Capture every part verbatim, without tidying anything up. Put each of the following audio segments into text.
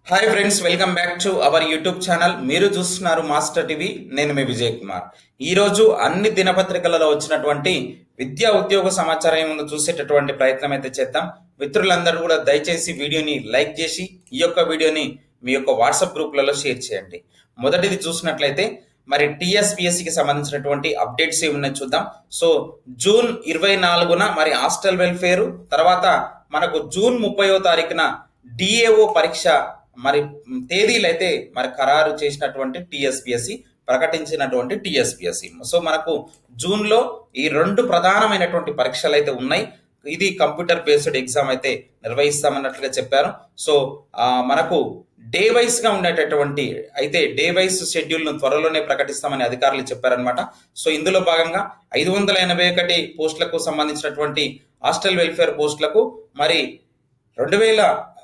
Hi friends, welcome back to our YouTube channel. మీరు చూస్తున్నారు master TV. నేను మీ విజయ్ కుమార్. ఈ రోజు అన్ని దినపత్రికలలో వచ్చినటువంటి విద్యా ఉద్యోగ సమాచారం ఏముందో చూసేటటువంటి ప్రయత్నం అయితే చేద్దాం. మిత్రులందరూ కూడా దయచేసి వీడియోని లైక్ చేసి ఈ యొక్క వీడియోని మీ యొక్క వాట్సాప్ గ్రూప్లలో షేర్ చేయండి. మొదటిది చూసినట్లయితే మరి టీఎస్పీఎస్సీకి సంబంధించినటువంటి అప్డేట్స్ ఏమున్నాయి చూద్దాం. సో జూన్ ఇరవై నాలుగున మరి హాస్టల్ వెల్ఫేర్, తర్వాత మనకు జూన్ ముప్పయో తారీఖున డిఏఓ పరీక్ష మరి తేదీలు అయితే మరి ఖరారు చేసినటువంటి టీఎస్పీఎస్సీ ప్రకటించినటువంటి టీఎస్పీఎస్సీ. సో మనకు జూన్ లో ఈ రెండు ప్రధానమైనటువంటి పరీక్షలు అయితే ఉన్నాయి. ఇది కంప్యూటర్ బేస్డ్ ఎగ్జామ్ అయితే నిర్వహిస్తామన్నట్లుగా చెప్పారు. సో ఆ మనకు డే వైస్ గా ఉండేటటువంటి అయితే డే వైస్ షెడ్యూల్ ను త్వరలోనే ప్రకటిస్తామని అధికారులు చెప్పారనమాట. సో ఇందులో భాగంగా ఐదు వందల ఎనభై ఒకటి పోస్టులకు సంబంధించినటువంటి హాస్టల్ వెల్ఫేర్ పోస్టులకు మరి రెండు వేల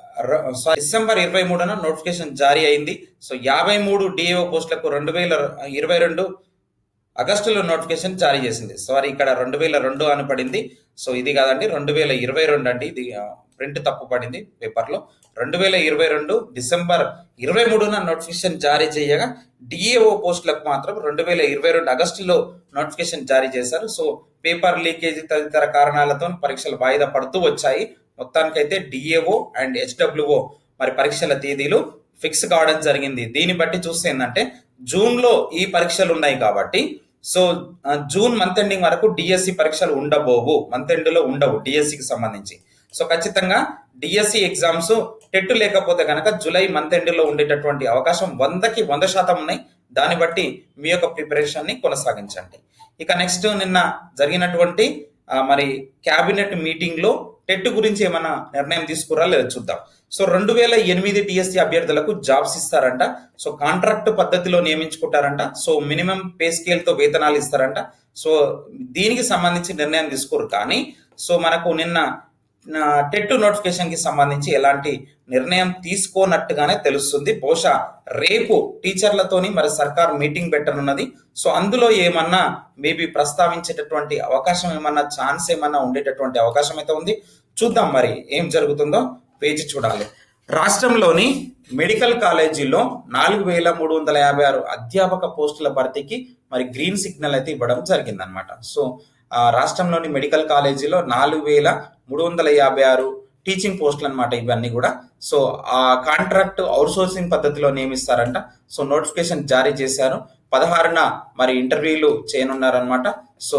డిసెంబర్ ఇరవై మూడున నోటిఫికేషన్ జారీ అయింది. సో యాభై మూడు డిఏఓ పోస్టులకు రెండు వేల ఇరవై రెండు ఆగస్టులో నోటిఫికేషన్ జారీ చేసింది. సారీ, ఇక్కడ రెండు వేల రెండు అని పడింది. సో ఇది కాదండి, రెండు వేల ఇరవై రెండు అండి. ఇది ప్రింట్ తప్పు పడింది పేపర్లో. రెండు వేల ఇరవై రెండు డిసెంబర్ ఇరవై మూడున నోటిఫికేషన్ జారీ చేయగా డిఏఓ పోస్టులకు మాత్రం రెండు వేల ఇరవై రెండు ఆగస్టులో నోటిఫికేషన్ జారీ చేశారు. సో పేపర్ లీకేజీ తదితర కారణాలతో పరీక్షలు వాయిదా పడుతూ వచ్చాయి. మొత్తానికైతే డిఏఓ అండ్ హెచ్డబ్ల్యూఓ మరి పరీక్షల తేదీలు ఫిక్స్ కావడం జరిగింది. దీన్ని బట్టి చూస్తే ఏంటంటే జూన్ లో ఈ పరీక్షలు ఉన్నాయి కాబట్టి సో జూన్ మంత్ ఎండింగ్ వరకు డిఎస్సి పరీక్షలు ఉండబోవు, మంత్ ఎండ్ లో ఉండవు డిఎస్సికి సంబంధించి. సో ఖచ్చితంగా డిఎస్సి ఎగ్జామ్స్ టెట్ లేకపోతే కనుక జూలై మంత్ ఎండ్ లో ఉండేటటువంటి అవకాశం వందకి వంద శాతం ఉన్నాయి. దాన్ని బట్టి మీ యొక్క ప్రిపరేషన్ ని కొనసాగించండి. ఇక నెక్స్ట్ నిన్న జరిగినటువంటి మరి క్యాబినెట్ మీటింగ్ లో టెట్ గురించి ఏమైనా నిర్ణయం తీసుకురా లేదా చూద్దాం. సో రెండు వేల ఎనిమిది టీఎస్సీ అభ్యర్థులకు జాబ్స్ ఇస్తారంట. సో కాంట్రాక్ట్ పద్ధతిలో నియమించుకుంటారంట. సో మినిమం పే స్కేల్ తో వేతనాలు ఇస్తారంట. సో దీనికి సంబంధించి నిర్ణయం తీసుకోరు. కానీ సో మనకు నిన్న టెట్ నోటిఫికేషన్ కి సంబంధించి ఎలాంటి నిర్ణయం తీసుకోనట్టుగానే తెలుస్తుంది. బహుశా రేపు టీచర్లతోని మరి సర్కార్ మీటింగ్ పెట్టనున్నది. సో అందులో ఏమన్నా మేబీ ప్రస్తావించేటటువంటి అవకాశం ఏమన్నా ఛాన్స్ ఏమన్నా ఉండేటటువంటి అవకాశం అయితే ఉంది. చూద్దాం మరి ఏం జరుగుతుందో వేచి చూడాలి. రాష్ట్రంలోని మెడికల్ కాలేజీల్లో నాలుగు వేల మూడు వందల యాభై ఆరు అధ్యాపక పోస్టుల భర్తీకి మరి గ్రీన్ సిగ్నల్ అయితే ఇవ్వడం జరిగిందనమాట. సో రాష్ట్రంలోని మెడికల్ కాలేజీలో నాలుగు వేల మూడు వందల యాభై ఆరు టీచింగ్ పోస్టులు అనమాట ఇవన్నీ కూడా. సో ఆ కాంట్రాక్ట్ అవుట్ సోర్సింగ్ పద్ధతిలో నియమిస్తారంట. సో నోటిఫికేషన్ జారీ చేశారు. పదహారున మరి ఇంటర్వ్యూలు చేయనున్నారనమాట. సో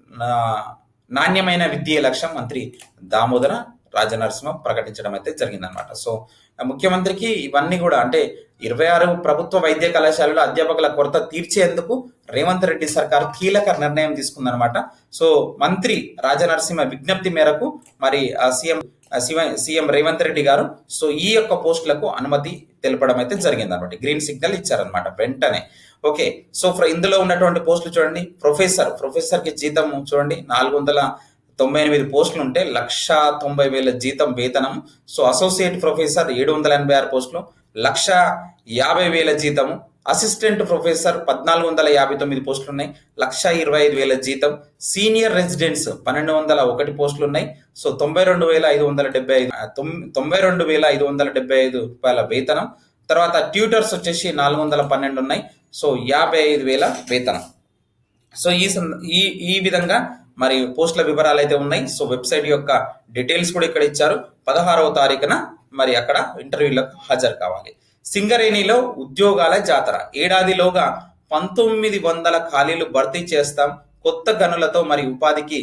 నాణ్యమైన విద్య లక్ష్యం మంత్రి దామోదర రాజనరసింహ ప్రకటించడం అయితే జరిగిందనమాట. సో ముఖ్యమంత్రికి ఇవన్నీ కూడా అంటే ఇరవై ఆరు ప్రభుత్వ వైద్య కళాశాలలో అధ్యాపకుల కొరత తీర్చేందుకు రేవంత్ రెడ్డి సర్కార్ కీలక నిర్ణయం తీసుకుందనమాట. సో మంత్రి రాజనరసింహ విజ్ఞప్తి మేరకు మరి సీఎం సీఎం రేవంత్ రెడ్డి గారు సో ఈ యొక్క పోస్టులకు అనుమతి తెలపడం అయితే జరిగింది అనమాట. గ్రీన్ సిగ్నల్ ఇచ్చారనమాట వెంటనే. ఓకే, సో ఇందులో ఉన్నటువంటి పోస్టులు చూడండి. ప్రొఫెసర్ ప్రొఫెసర్ కి జీతం చూడండి నాలుగు వందల తొంభై ఎనిమిది పోస్టులు ఉంటే లక్ష తొంభై వేల జీతం వేతనం. సో అసోసియేట్ ప్రొఫెసర్ ఏడు వందల ఎనభై ఆరు పోస్టులు లక్ష యాభై వేల జీతము. అసిస్టెంట్ ప్రొఫెసర్ పద్నాలుగు వందల యాభై తొమ్మిది పోస్టులు ఉన్నాయి, లక్ష ఇరవై ఐదు వేల జీతం. సీనియర్ రెసిడెంట్స్ పన్నెండు వందల ఒకటి పోస్టులు ఉన్నాయి. సో తొంభై రెండు వేల ఐదు వందల డెబ్బై ఐదు తొంభై రెండు వేల ఐదు వందల డెబ్బై ఐదు రూపాయల వేతనం. తర్వాత ట్యూటర్స్ వచ్చేసి నాలుగు వందల పన్నెండు ఉన్నాయి. సో యాభై ఐదు వేల వేతనం. సో ఈ ఈ ఈ విధంగా మరి పోస్టుల వివరాలు అయితే ఉన్నాయి. సో వెబ్సైట్ యొక్క డీటెయిల్స్ కూడా ఇక్కడ ఇచ్చారు. పదహారవ తారీఖున మరి అక్కడ ఇంటర్వ్యూలకు హాజరు కావాలి. సింగరేణిలో ఉద్యోగాల జాతర. ఏడాదిలోగా పంతొమ్మిది వందల ఖాళీలు భర్తీ చేస్తాం. కొత్త గనులతో మరి ఉపాధికి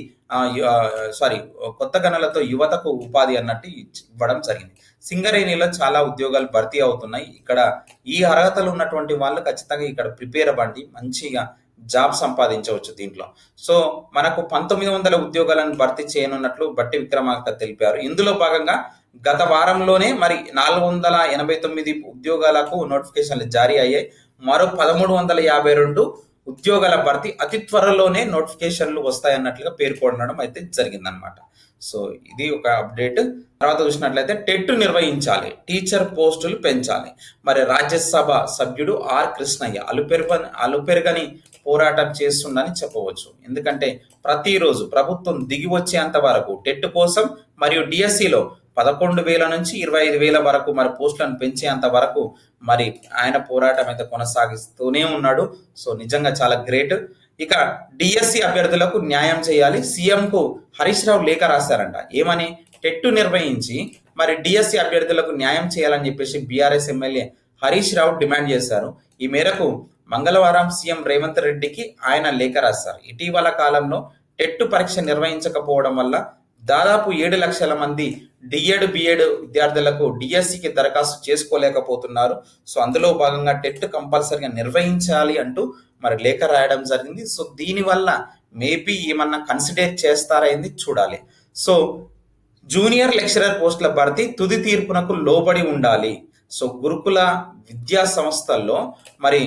సారీ కొత్త గనులతో యువతకు ఉపాధి అన్నట్టు ఇవ్వడం జరిగింది. సింగరేణిలో చాలా ఉద్యోగాలు భర్తీ అవుతున్నాయి. ఇక్కడ ఈ అర్హతలు ఉన్నటువంటి వాళ్ళు ఖచ్చితంగా ఇక్కడ ప్రిపేర్ అవ్వండి, మంచిగా జాబ్ సంపాదించవచ్చు దీంట్లో. సో మనకు పంతొమ్మిది వందల ఉద్యోగాలను భర్తీ చేయనున్నట్లు బట్టి విక్రమార్క తెలిపారు. ఇందులో భాగంగా గత వారంలోనే మరి నాలుగు వందల ఎనభై తొమ్మిది ఉద్యోగాలకు నోటిఫికేషన్లు జారీ అయ్యాయి. మరో పదమూడు వందల యాభై రెండు ఉద్యోగాల భర్తీ అతి త్వరలోనే నోటిఫికేషన్లు వస్తాయన్నట్లుగా పేర్కొనడం అయితే జరిగిందనమాట. సో ఇది ఒక అప్డేట్. తర్వాత చూసినట్లయితే టెట్ నిర్వహించాలి, టీచర్ పోస్టులు పెంచాలి. మరి రాజ్యసభ సభ్యుడు ఆర్ కృష్ణయ్య అలుపెరుగ అలుపెరుగని పోరాటం చేస్తుందని చెప్పవచ్చు. ఎందుకంటే ప్రతిరోజు ప్రభుత్వం దిగి వచ్చేంత వరకు టెట్ కోసం మరియు డిఎస్సిలో పదకొండు వేల నుంచి ఇరవై ఐదు వేల వరకు మరి పోస్టులను పెంచేంత వరకు మరి ఆయన పోరాటం అయితే కొనసాగిస్తూనే ఉన్నాడు. సో నిజంగా చాలా గ్రేట్. ఇక డిఎస్సి అభ్యర్థులకు న్యాయం చేయాలి, సీఎం కు హరీష్ రావు లేఖ రాశారంట. ఏమని? టెట్టు నిర్వహించి మరి డిఎస్సి అభ్యర్థులకు న్యాయం చేయాలని చెప్పేసి BRS MLA Harish Rao demand చేశారు. ఈ మేరకు మంగళవారం సీఎం రేవంత్ రెడ్డికి ఆయన లేఖ రాశారు. ఇటీవల కాలంలో టెట్టు పరీక్ష నిర్వహించకపోవడం వల్ల దాదాపు ఏడు లక్షల మంది డిఎడ్ బిఎడ్ విద్యార్థులకు డిఎస్సికి దరఖాస్తు చేసుకోలేకపోతున్నారు. సో అందులో భాగంగా టెట్ కంపల్సరీగా నిర్వహించాలి అంటూ మరి లేఖ రాయడం జరిగింది. సో దీనివల్ల మేబీ ఏమన్నా కన్సిడర్ చేస్తారైంది చూడాలి. సో జూనియర్ లెక్చరర్ పోస్టుల భర్తీ తుది తీర్పునకు లోబడి ఉండాలి. సో గురుకుల విద్యా సంస్థల్లో మరి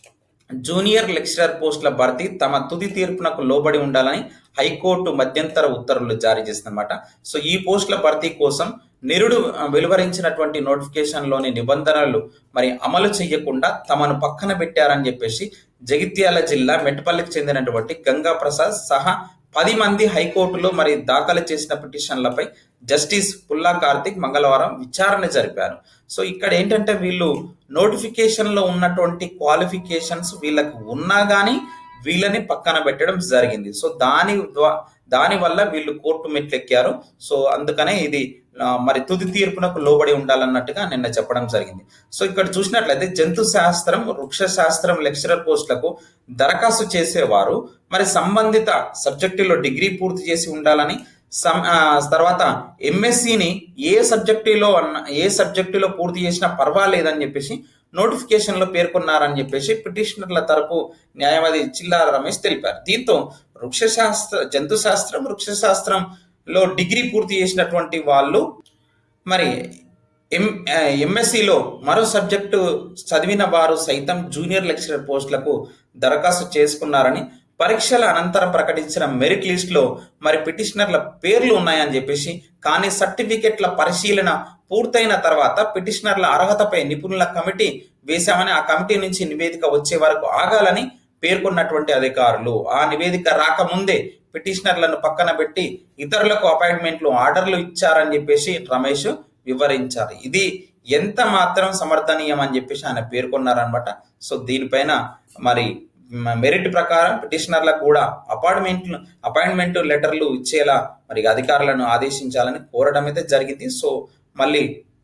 జూనియర్ లెక్చరర్ పోస్టుల భర్తీ తమ తుది తీర్పునకు లోబడి ఉండాలని హైకోర్టు మధ్యంతర ఉత్తర్వులు జారీ చేసిందన్నమాట. సో ఈ పోస్టుల భర్తీ కోసం నిరుడు వెలువరించినటువంటి నోటిఫికేషన్ లోని నిబంధనలు మరి అమలు చేయకుండా తమను పక్కన పెట్టారని చెప్పేసి జగిత్యాల జిల్లా మెట్పల్లికి చెందినటువంటి గంగా ప్రసాద్ సహా పది మంది హైకోర్టులో మరి దాఖలు చేసిన పిటిషన్లపై జస్టిస్ పుల్లా కార్తిక్ మంగళవారం విచారణ జరిపారు. సో ఇక్కడ ఏంటంటే వీళ్ళు నోటిఫికేషన్ లో ఉన్నటువంటి క్వాలిఫికేషన్స్ వీళ్ళకి ఉన్నా గానీ వీళ్ళని పక్కన పెట్టడం జరిగింది. సో దాని దాని వల్ల వీళ్ళు కోర్టు మెట్లెక్కారు. సో అందుకనే ఇది మరి తుది తీర్పునకు లోబడి ఉండాలన్నట్టుగా నిన్న చెప్పడం జరిగింది. సో ఇక్కడ చూసినట్లయితే జంతు శాస్త్రం, వృక్ష శాస్త్రం లెక్చరర్ పోస్టులకు దరఖాస్తు చేసేవారు మరి సంబంధిత సబ్జెక్టులో డిగ్రీ పూర్తి చేసి ఉండాలని, తర్వాత ఎంఎస్సిని ఏ సబ్జెక్టులో అన్న ఏ సబ్జెక్టులో పూర్తి చేసినా పర్వాలేదని చెప్పేసి నోటిఫికేషన్ లో పేర్కొన్నారని చెప్పేసి పిటిషనర్ల తరపు న్యాయవాది చిల్లార రమేష్ తెలిపారు. దీంతో వృక్ష శాస్త్ర జంతు శాస్త్రం వృక్ష శాస్త్రంలో డిగ్రీ పూర్తి చేసినటువంటి వాళ్ళు మరి ఎం ఎంఎస్సిలో మరో సబ్జెక్టు చదివిన వారు సైతం జూనియర్ లెక్చరర్ పోస్టులకు దరఖాస్తు చేసుకున్నారని, పరీక్షల అనంతరం ప్రకటించిన మెరిట్ లిస్ట్ లో మరి పిటిషనర్ల పేర్లు ఉన్నాయని చెప్పేసి, కానీ సర్టిఫికెట్ల పరిశీలన పూర్తయిన తర్వాత పిటిషనర్ల అర్హతపై నిపుణుల కమిటీ వేశామని, ఆ కమిటీ నుంచి నివేదిక వచ్చే వరకు ఆగాలని పేర్కొన్నటువంటి అధికారులు ఆ నివేదిక రాకముందే పిటిషనర్లను పక్కన పెట్టి ఇతరులకు అపాయింట్మెంట్లు ఆర్డర్లు ఇచ్చారని చెప్పేసి రమేష్ వివరించారు. ఇది ఎంత మాత్రం సమర్థనీయం అని చెప్పేసి ఆయన పేర్కొన్నారనమాట. సో దీనిపైన మరి మెరిట్ ప్రకారం పిటిషనర్లకు కూడా అపాయింట్మెంట్లు అపాయింట్మెంట్ లెటర్లు ఇచ్చేలా మరి అధికారులను ఆదేశించాలని కోరడం అయితే జరిగింది. సో మళ్ళీ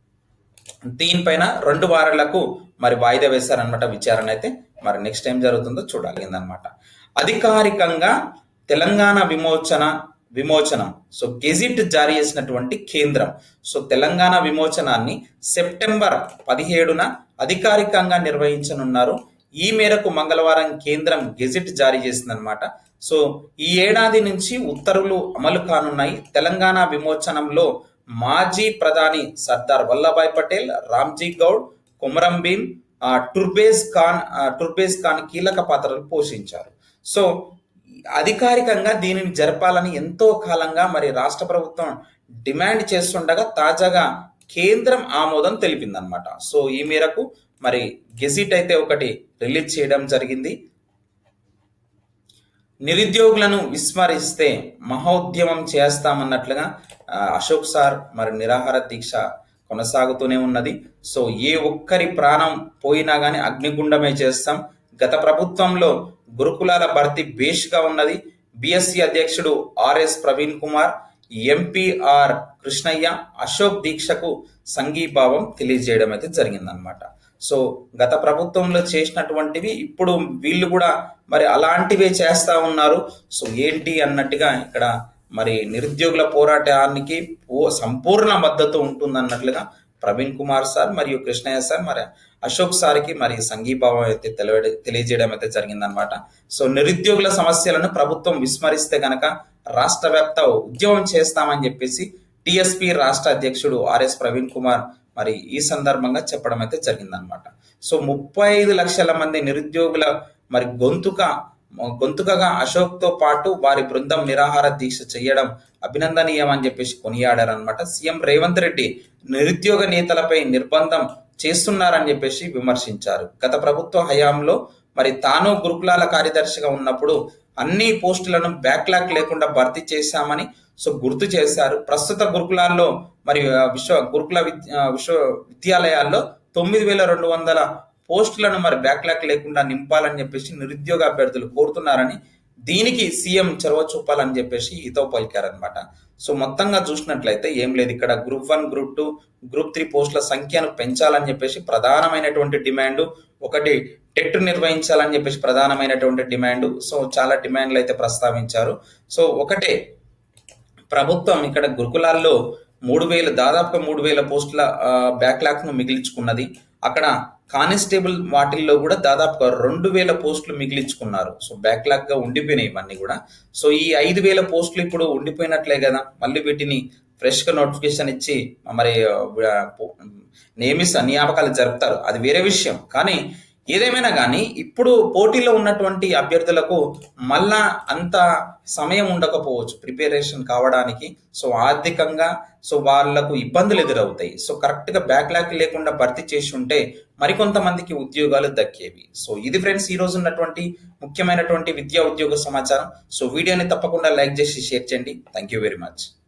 దీనిపైన రెండు వారాలకు మరి వాయిదా వేశారనమాట విచారణ అయితే. మరి నెక్స్ట్ టైం జరుగుతుందో చూడాలి అనమాట. అధికారికంగా తెలంగాణ విమోచన విమోచనం సో గెజిట్ జారీ చేసినటువంటి కేంద్రం సో తెలంగాణ విమోచనాన్ని సెప్టెంబర్ పదిహేడున అధికారికంగా నిర్వహించనున్నారు. ఈ మేరకు మంగళవారం కేంద్రం గెజిట్ జారీ చేసిందనమాట. సో ఈ ఏడాది నుంచి ఉత్తర్వులు అమలు కానున్నాయి. తెలంగాణ విమోచనంలో మాజీ ప్రధాని సర్దార్ వల్లభాయ్ పటేల్, రామ్జీ గౌడ్, కొమరం భీం, టుర్బేజ్ ఖాన్ టుర్బేజ్ ఖాన్ కీలక పాత్రలు పోషించారు. సో అధికారికంగా దీనిని జరపాలని ఎంతో కాలంగా మరి రాష్ట్ర ప్రభుత్వం డిమాండ్ చేస్తుండగా తాజాగా కేంద్రం ఆమోదం తెలిపిందనమాట. సో ఈ మేరకు మరి గెజిట్ అయితే ఒకటి రిలీజ్ చేయడం జరిగింది. నిరుద్యోగులను విస్మరిస్తే మహోద్యమం చేస్తామన్నట్లుగా అశోక్ సార్ మరి నిరాహార దీక్ష కొనసాగుతూనే ఉన్నది. సో ఏ ఒక్కరి ప్రాణం పోయినా గానీ అగ్నిగుండమే చేస్తాం. గత ప్రభుత్వంలో గురుకులాల భర్తీ బేష్గా ఉన్నది. బిఎస్సి అధ్యక్షుడు ఆర్ఎస్ ప్రవీణ్ కుమార్, ఎంపీఆర్ కృష్ణయ్య అశోక్ దీక్షకు సంఘీభావం తెలియజేయడం అయితే జరిగిందనమాట. సో గత ప్రభుత్వంలో చేసినటువంటివి ఇప్పుడు వీళ్ళు కూడా మరి అలాంటివే చేస్తా ఉన్నారు. సో ఏంటి అన్నట్టుగా ఇక్కడ మరి నిరుద్యోగుల పోరాటానికి సంపూర్ణ మద్దతు ఉంటుందన్నట్లుగా ప్రవీణ్ కుమార్ సార్ మరియు కృష్ణయ్య సార్ మరి అశోక్ సార్కి మరి సంఘీభావం అయితే తెలియ తెలియజేయడం అయితే జరిగిందనమాట. సో నిరుద్యోగుల సమస్యలను ప్రభుత్వం విస్మరిస్తే గనక రాష్ట్ర వ్యాప్త ఉద్యమం చేస్తామని చెప్పేసి టిఎస్పి రాష్ట్ర అధ్యక్షుడు ఆర్ఎస్ ప్రవీణ్ కుమార్ మరి ఈ సందర్భంగా చెప్పడం అయితే జరిగిందనమాట. సో ముప్పై ఐదు లక్షల మంది నిరుద్యోగుల మరి గొంతుక గొంతుకగా అశోక్ తో పాటు వారి బృందం నిరాహార దీక్ష చేయడం అభినందనీయం అని చెప్పేసి కొనియాడారనమాట. సీఎం రేవంత్ రెడ్డి నిరుద్యోగ నేతలపై నిర్బంధం చేస్తున్నారని చెప్పేసి విమర్శించారు. గత ప్రభుత్వ హయాంలో మరి తాను గురుకులాల కార్యదర్శిగా ఉన్నప్పుడు అన్ని పోస్టులను బ్యాక్లాగ్ లేకుండా భర్తీ చేశామని సో గుర్తు చేశారు. ప్రస్తుత గురుకులాల్లో మరియు విశ్వ గురుకుల విశ్వ విద్యాలయాల్లో తొమ్మిది వేల రెండు వందల పోస్టులను మరి బ్యాక్లాగ్ లేకుండా నింపాలని చెప్పేసి నిరుద్యోగ అభ్యర్థులు కోరుతున్నారని, దీనికి సీఎం చొరవ చూపాలని చెప్పేసి హితవు పలికారనమాట. సో మొత్తంగా చూసినట్లయితే ఏం లేదు, ఇక్కడ group one group two group three పోస్టుల సంఖ్యను పెంచాలని చెప్పేసి ప్రధానమైనటువంటి డిమాండ్, ఒకటి టెట్ నిర్వహించాలని చెప్పేసి ప్రధానమైనటువంటి డిమాండ్. సో చాలా డిమాండ్లు అయితే ప్రస్తావించారు. సో ఒకటే ప్రభుత్వం ఇక్కడ గురుకులాల్లో మూడు వేల దాదాపుగా మూడు వేల పోస్టుల బ్యాక్లాగ్ ను మిగిల్చుకున్నది. అక్కడ కానిస్టేబుల్ వాటిల్లో కూడా దాదాపుగా రెండు వేల పోస్టులు మిగిలించుకున్నారు. సో బ్యాక్లాగ్ గా ఉండిపోయినాయి ఇవన్నీ కూడా. సో ఈ ఐదు వేల పోస్టులు ఇప్పుడు ఉండిపోయినట్లే కదా, మళ్ళీ వీటిని ఫ్రెష్ గా నోటిఫికేషన్ ఇచ్చి మరి నియమిస్త నియామకాలు జరుపుతారు, అది వేరే విషయం. కానీ ఏదేమైనా కానీ ఇప్పుడు పోటీలో ఉన్నటువంటి అభ్యర్థులకు మళ్ళా అంత సమయం ఉండకపోవచ్చు ప్రిపరేషన్ కావడానికి. సో ఆర్థికంగా సో వాళ్లకు ఇబ్బందులు ఎదురవుతాయి. సో కరెక్ట్ గా బ్యాక్లాగ్ లేకుండా భర్తీ చేసి ఉంటే మరికొంతమందికి ఉద్యోగాలు దక్కేవి. సో ఇది ఫ్రెండ్స్ ఈ రోజు ఉన్నటువంటి ముఖ్యమైనటువంటి విద్యా ఉద్యోగ సమాచారం. సో వీడియోని తప్పకుండా లైక్ చేసి షేర్ చేయండి. Thank you very much.